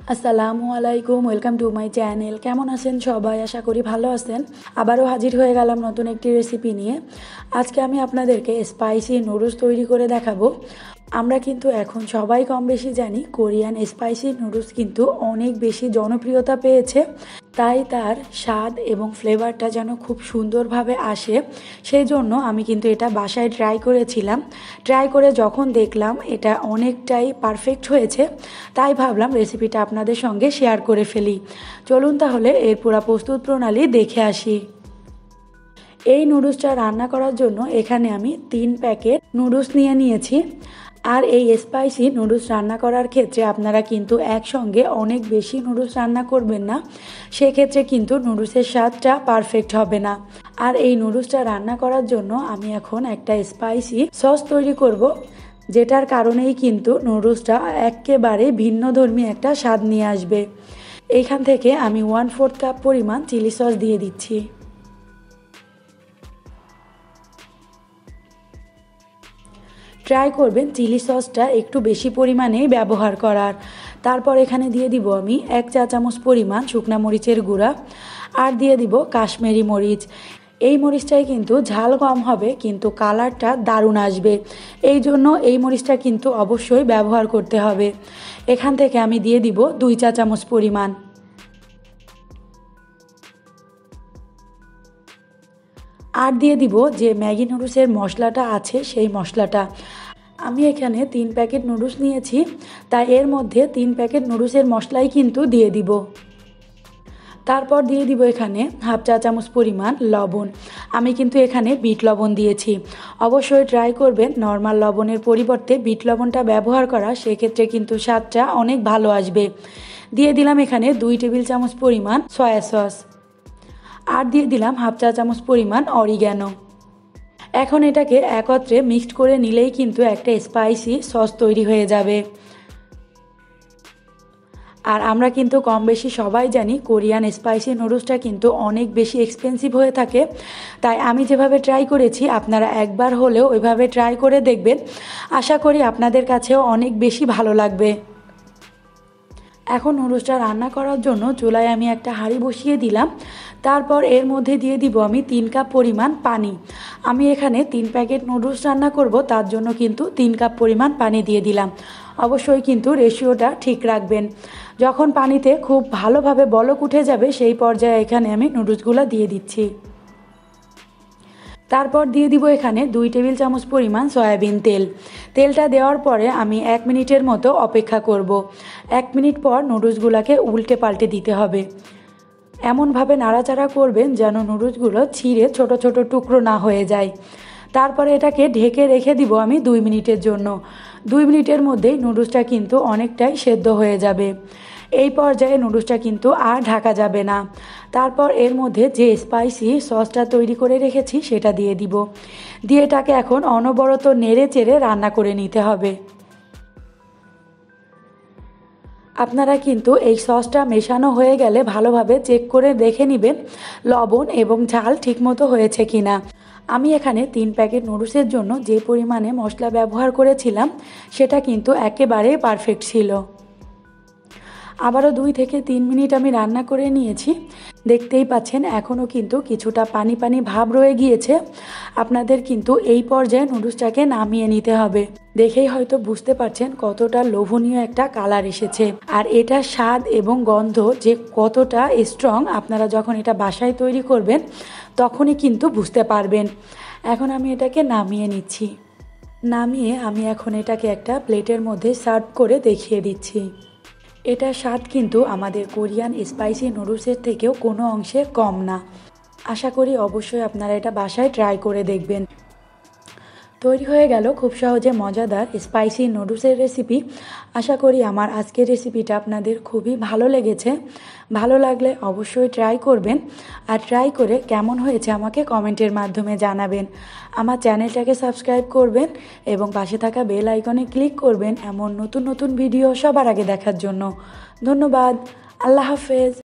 আসসালামু আলাইকুম, welcome to my channel. কেমন আছেন সবাই? আশা করি ভালো আছেন। আবারও হাজির হয়ে গেলাম নতুন একটি রেসিপি নিয়ে। আজকে আমি আপনাদেরকে স্পাইসি নুডলস তৈরি করে দেখাবো। আমরা কিন্তু এখন সবাই কম বেশি জানি কোরিয়ান স্পাইসি নুডলস কিন্তু অনেক বেশি জনপ্রিয়তা পেয়েছে, তাই তার স্বাদ এবং ফ্লেভারটা যেন খুব সুন্দরভাবে আসে সেই জন্য আমি কিন্তু এটা বাসায় ট্রাই করেছিলাম। ট্রাই করে যখন দেখলাম এটা অনেকটাই পারফেক্ট হয়েছে, তাই ভাবলাম রেসিপিটা আপনাদের সঙ্গে শেয়ার করে ফেলি। চলুন তাহলে এর পুরো প্রস্তুত প্রণালী দেখে আসি। এই নুডলসটা রান্না করার জন্য এখানে আমি 3 প্যাকেট নুডলস নিয়ে নিয়েছি। আর এই স্পাইসি নুডলস রান্না করার ক্ষেত্রে আপনারা কিন্তু একসঙ্গে অনেক বেশি নুডলস রান্না করবেন না, সেক্ষেত্রে কিন্তু নুডলসের স্বাদটা পারফেক্ট হবে না। আর এই নুডলসটা রান্না করার জন্য আমি এখন একটা স্পাইসি সস তৈরি করব, যেটার কারণেই কিন্তু নুডলসটা একেবারে ভিন্নধর্মী একটা স্বাদ নিয়ে আসবে। এইখান থেকে আমি 1/4 কাপ পরিমাণ চিলি সস দিয়ে দিচ্ছি। ট্রাই করবেন চিলি সসটা একটু বেশি পরিমাণেই ব্যবহার করার। তারপর এখানে দিয়ে দিব আমি 1 চা চামচ পরিমাণ শুকনা মরিচের গুঁড়া, আর দিয়ে দিব কাশ্মীরি মরিচ। এই মরিচটাই কিন্তু ঝাল কম হবে কিন্তু কালারটা দারুণ আসবে, এই জন্য এই মরিচটা কিন্তু অবশ্যই ব্যবহার করতে হবে। এখান থেকে আমি দিয়ে দিব 2 চা চামচ পরিমাণ। আর দিয়ে দিব যে ম্যাগি নুডলসের মশলাটা আছে সেই মশলাটা। আমি এখানে 3 প্যাকেট নুডলস নিয়েছি, তাই এর মধ্যে 3 প্যাকেট নুডলসের মশলাই কিন্তু দিয়ে দিব। তারপর দিয়ে দিব এখানে 1/2 চা চামচ পরিমাণ লবণ। আমি কিন্তু এখানে বিট লবণ দিয়েছি। অবশ্যই ট্রাই করবেন নর্মাল লবণের পরিবর্তে বিট লবণটা ব্যবহার করা, সেক্ষেত্রে কিন্তু স্বাদটা অনেক ভালো আসবে। দিয়ে দিলাম এখানে 2 টেবিল চামচ পরিমাণ সয়া সস, আর দিয়ে দিলাম 1/2 চা চামচ পরিমাণ অরিগ্যানো। এখন এটাকে একত্রে মিক্সড করে নিলেই কিন্তু একটা স্পাইসি সস তৈরি হয়ে যাবে। আর আমরা কিন্তু কম বেশি সবাই জানি কোরিয়ান স্পাইসি নুডলসটা কিন্তু অনেক বেশি এক্সপেন্সিভ হয়ে থাকে, তাই আমি যেভাবে ট্রাই করেছি আপনারা একবার হলেও ওইভাবে ট্রাই করে দেখবেন। আশা করি আপনাদের কাছেও অনেক বেশি ভালো লাগবে। এখন নুডলসটা রান্না করার জন্য চুলায় আমি একটা হাঁড়ি বসিয়ে দিলাম। তারপর এর মধ্যে দিয়ে দিব আমি 3 কাপ পরিমাণ পানি। আমি এখানে 3 প্যাকেট নুডলস রান্না করব, তার জন্য কিন্তু 3 কাপ পরিমাণ পানি দিয়ে দিলাম। অবশ্যই কিন্তু রেশিওটা ঠিক রাখবেন। যখন পানিতে খুব ভালোভাবে বলক উঠে যাবে সেই পর্যায়ে এখানে আমি নুডলসগুলো দিয়ে দিচ্ছি। তারপর দিয়ে দিব এখানে 2 টেবিল চামচ পরিমাণ সয়াবিন তেল। তেলটা দেওয়ার পরে আমি 1 মিনিটের মতো অপেক্ষা করব। 1 মিনিট পর নুডলসগুলোকে উল্টে পাল্টে দিতে হবে। এমনভাবে নাড়াচাড়া করবেন যেন নুডলসগুলো ছিঁড়ে ছোট ছোট টুকরো না হয়ে যায়। তারপরে এটাকে ঢেকে রেখে দিব আমি 2 মিনিটের জন্য। 2 মিনিটের মধ্যেই নুডলসটা কিন্তু অনেকটাই সেদ্ধ হয়ে যাবে। এই পর্যায়ে নুডলসটা কিন্তু আর ঢাকা যাবে না। তারপর এর মধ্যে যে স্পাইসি সসটা তৈরি করে রেখেছি সেটা দিয়ে দিব। দিয়ে এটাকে এখন অনবরত নেড়ে চেড়ে রান্না করে নিতে হবে। আপনারা কিন্তু এই সসটা মেশানো হয়ে গেলে ভালোভাবে চেক করে দেখে নেবেন লবণ এবং ঝাল ঠিকমতো হয়েছে কিনা। আমি এখানে 3 প্যাকেট নুডলসের জন্য যে পরিমাণে মশলা ব্যবহার করেছিলাম সেটা কিন্তু একেবারে পারফেক্ট ছিল। আবারও 2 থেকে 3 মিনিট আমি রান্না করে নিয়েছি। দেখতেই পাচ্ছেন এখনও কিন্তু কিছুটা পানি পানি ভাব রয়ে গিয়েছে। আপনাদের কিন্তু এই পর্যায়ে নুডলসটাকে নামিয়ে নিতে হবে। দেখেই হয়তো বুঝতে পারছেন কতটা লোভনীয় একটা কালার এসেছে। আর এটা স্বাদ এবং গন্ধ যে কতটা স্ট্রং আপনারা যখন এটা বাসায় তৈরি করবেন তখনই কিন্তু বুঝতে পারবেন। এখন আমি এটাকে নামিয়ে নিচ্ছি। নামিয়ে আমি এখন এটাকে একটা প্লেটের মধ্যে সার্ভ করে দেখিয়ে দিচ্ছি। এটার স্বাদ কিন্তু আমাদের কোরিয়ান স্পাইসি নুডলসের থেকেও কোনো অংশে কম না। আশা করি অবশ্যই আপনারা এটা বাসায় ট্রাই করে দেখবেন। তৈরি হয়ে গেল খুব সহজে মজাদার স্পাইসি নুডলসের রেসিপি। আশা করি আমার আজকের রেসিপিটা আপনাদের খুবই ভালো লেগেছে। ভালো লাগলে অবশ্যই ট্রাই করবেন, আর ট্রাই করে কেমন হয়েছে আমাকে কমেন্টের মাধ্যমে জানাবেন। আমার চ্যানেলটাকে সাবস্ক্রাইব করবেন এবং পাশে থাকা বেল আইকনে ক্লিক করবেন এমন নতুন নতুন ভিডিও সবার আগে দেখার জন্য। ধন্যবাদ। আল্লাহ হাফেজ।